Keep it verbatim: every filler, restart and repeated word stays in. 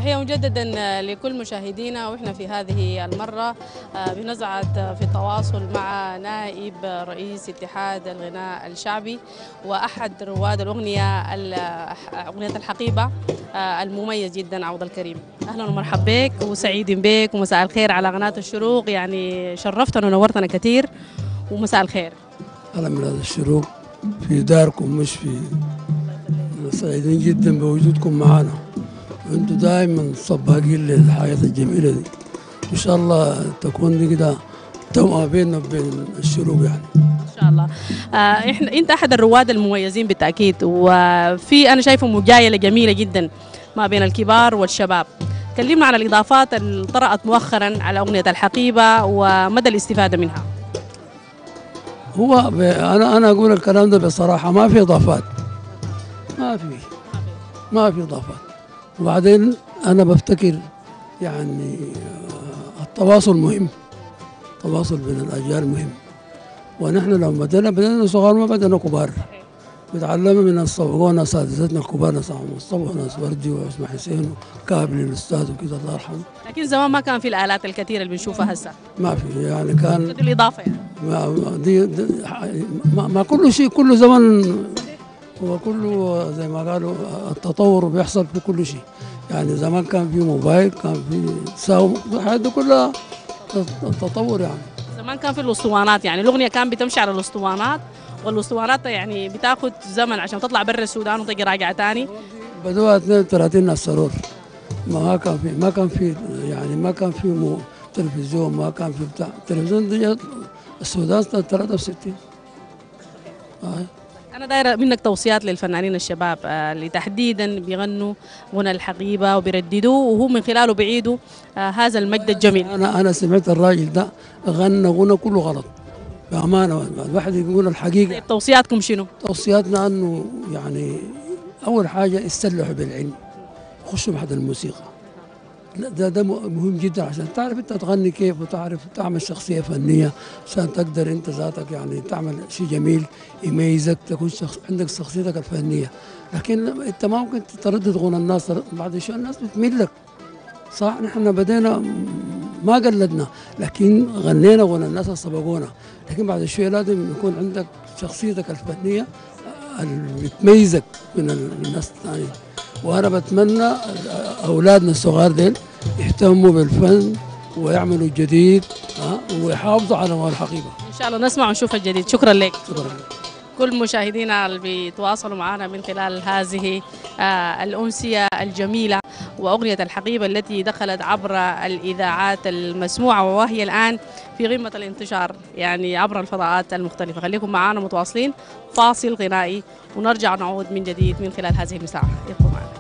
تحية مجددا لكل مشاهدينا، واحنا في هذه المرة بنسعد في التواصل مع نائب رئيس اتحاد الغناء الشعبي وأحد رواد الأغنية أغنية الحقيبة المميز جدا عوض الكريم. أهلا ومرحبا بك وسعيد بك ومساء الخير على قناة الشروق، يعني شرفتنا ونورتنا كثير ومساء الخير. أهلا من هذا الشروق في داركم، مش في سعيدين جدا بوجودكم معنا، وانتم دائما سباقين للحياة الجميلة دي. ان شاء الله تكون دي كده توأمة بيننا وبين الشروق يعني ان شاء الله. آه احنا انت احد الرواد المميزين بالتأكيد، وفي انا شايفه مجايلة جميلة جدا ما بين الكبار والشباب. كلمنا عن الإضافات اللي طرأت مؤخرا على أغنية الحقيبة ومدى الاستفادة منها. هو انا انا اقول الكلام ده بصراحة، ما في إضافات، ما في ما في إضافات. وبعدين أنا بفتكر يعني التواصل مهم، التواصل بين الأجيال مهم. ونحن لما بدنا بدنا صغار، ما بدنا كبار، بتعلمنا من الصبغون أساتذتنا الكبار، ناس مصطفى وناس وردي وعثمان حسين وكابل الأستاذ وكذا الله يرحمه. لكن زمان ما كان في الآلات الكثيرة اللي بنشوفها هسه، ما في يعني كان دي الإضافة يعني ما دي, دي ما, ما كل شيء كل زمن هو كله زي ما قالوا التطور بيحصل في كل شيء. يعني زمان كان في موبايل، كان في ساو، الحياة دي كلها التطور. يعني زمان كان في الأسطوانات، يعني الأغنية كان بتمشي على الأسطوانات، والأسطوانات يعني بتاخذ زمن عشان تطلع برا السودان وتجي راجعة تاني. بدوها اثنين وثلاثين السرور، ما كان في ما كان في يعني ما كان في مو تلفزيون، ما كان في بتاع التلفزيون دي السودان ثلاثة وستين. آه. أنا دايرة منك توصيات للفنانين الشباب اللي تحديدا بيغنوا غنى الحقيبة وبيرددوه وهو من خلاله بيعيدوا هذا المجد الجميل. أنا أنا سمعت الراجل ده غنى غنى كله غلط بأمانة. الواحد يقول الحقيقة. طيب توصياتكم شنو؟ توصياتنا أنه يعني أول حاجة استلحوا بالعلم، خشوا بحد الموسيقى. ده ده مهم جدا عشان تعرف انت تغني كيف، وتعرف تعمل شخصيه فنيه عشان تقدر انت ذاتك يعني تعمل شيء جميل يميزك، تكون شخص عندك شخصيتك الفنيه. لكن انت ما ممكن تردد غنى الناس، بعد شويه الناس بتميل لك. صح نحن بدينا ما قلدنا، لكن غنينا غنى الناس سبقونا، لكن بعد شويه لازم يكون عندك شخصيتك الفنيه اللي بتميزك من الناس الثانيين. وأنا بتمنى أولادنا الصغار ديل يهتموا بالفن ويعملوا الجديد ويحافظوا على موال الحقيبة. إن شاء الله نسمع ونشوف الجديد. شكرا لك. شكرا لك. كل مشاهدينا اللي بيتواصلوا معنا من خلال هذه الأنسية الجميلة وأغنية الحقيبة التي دخلت عبر الإذاعات المسموعة، وهي الآن في قمة الانتشار يعني عبر الفضاءات المختلفة. خليكم معنا متواصلين، فاصل غنائي ونرجع نعود من جديد من خلال هذه المساحة. يبقوا معنا.